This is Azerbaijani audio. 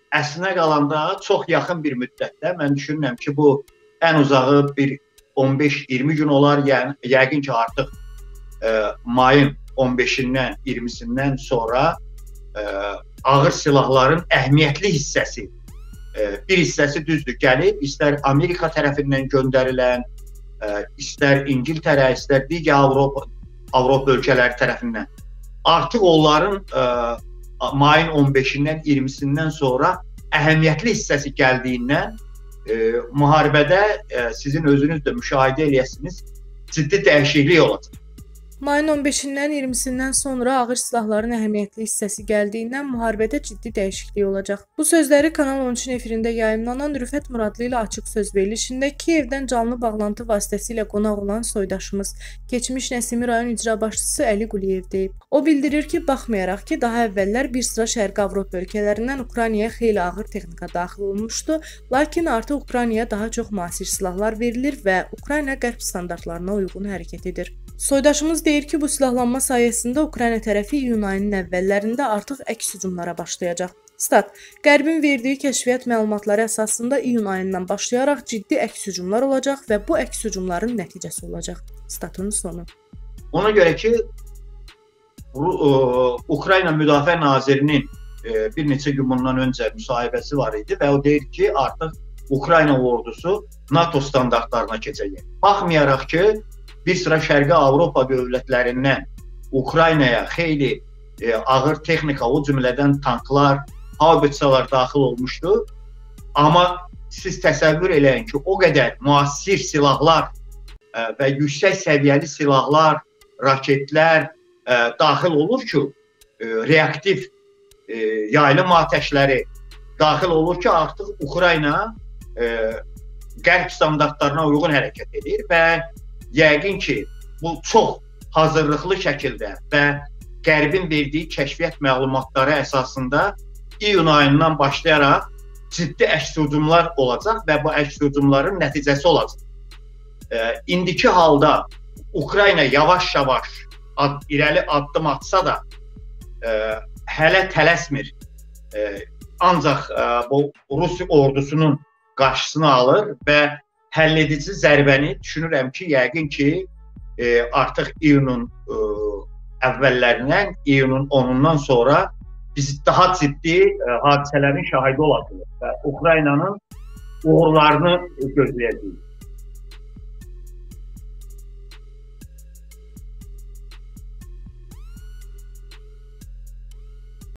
əslinə qalanda çox yaxın bir müddətdə mən düşünürəm ki, bu ən uzağı bir 15-20 gün olar, yəni yəqin ki, artıq mayın 15-dən 20-sindən sonra ağır silahların əhəmiyyətli hissəsi, bir hissəsi düzdür gəlib, istər Amerika tərəfindən göndərilən, istər İngiltərə, istər digər Avropa ölkələri tərəfindən. Artıq onların mayın 15-dən 20-sindən sonra əhəmiyyətli hissəsi gəldiyindən müharibədə sizin özünüz də müşahidə eləyəsiniz, ciddi dəyişiklik olacaq. Mayın 15-dən 20-sindən sonra ağır silahların əhəmiyyətli hissəsi gəldiyindən müharibədə ciddi dəyişiklik olacaq. Bu sözləri Kanal 13-ün efirində yayımlanan Rüfət Muradlı ilə açıq söz verilişində Kiyevdən canlı bağlantı vasitəsilə qonaq olan soydaşımız, keçmiş Nəsimi rayon icra başçısı Əli Quliyev deyib. O bildirir ki, baxmayaraq ki, daha əvvəllər bir sıra Şərqi Avropa ölkələrindən Ukraynaya xeyli ağır texnika daxil olmuşdu, lakin artıq Ukraynaya daha çox müasir silahlar verilir və Ukrayna qərb standartlarına uyğun hərəkət edir. Soydaşımız deyir ki, bu silahlanma sayəsində Ukrayna tərəfi iyun ayının əvvəllərində artıq əks hücumlara başlayacaq. Stat, Qərbin verdiyi kəşfiyyat məlumatları əsasında iyun ayından başlayaraq ciddi əks hücumlar olacaq və bu əks hücumların nəticəsi olacaq. Statın sonu. Ona görə ki, Ukrayna Müdafiə Nazirinin bir neçə gün bundan öncə müsahibəsi var idi və o deyir ki, artıq Ukrayna ordusu NATO standartlarına keçəcək. Baxmayaraq ki, bir sıra Şərqi Avropa dövlətlərindən Ukraynaya xeyli ağır texnika, o cümlədən tanklar, haubitsalar daxil olmuşdu. Amma siz təsəvvür eləyin ki, o qədər müasir silahlar və yüksək səviyyəli silahlar, raketlər daxil olur ki, reaktiv yaylım atəşləri daxil olur ki, artıq Ukrayna qərb standartlarına uyğun hərəkət edir və yəqin ki, bu çox hazırlıqlı şəkildə və Qərbin verdiyi kəşfiyyat məlumatları əsasında iyun ayından başlayaraq ciddi əks hücumlar olacaq və bu əks hücumların nəticəsi olacaq. İndiki halda Ukrayna yavaş-yavaş irəli addım atsa da hələ tələsmir. Ancaq bu Rus ordusunun qarşısını alır və həlledici zərbəni düşünürəm ki, yəqin ki, artıq iyunun əvvəllərindən, iyunun 10-undan sonra biz daha ciddi hadisələrin şahidi olacağıq və Ukraynanın uğurlarını gözləyəcəyik.